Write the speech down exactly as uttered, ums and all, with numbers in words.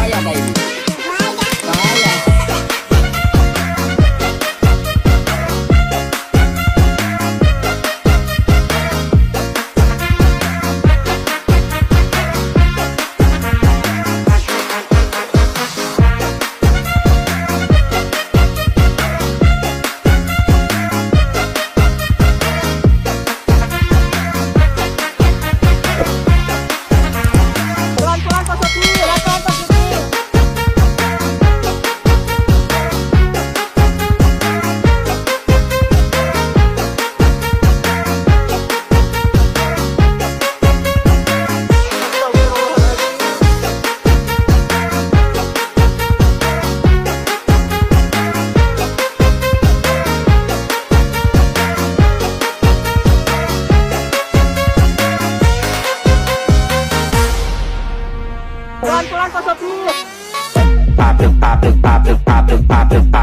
bahaya kayak ini. Bahaya. Pelan-pelan Pak Sofi. Pop it, pop it, pop it, pop it, pop it,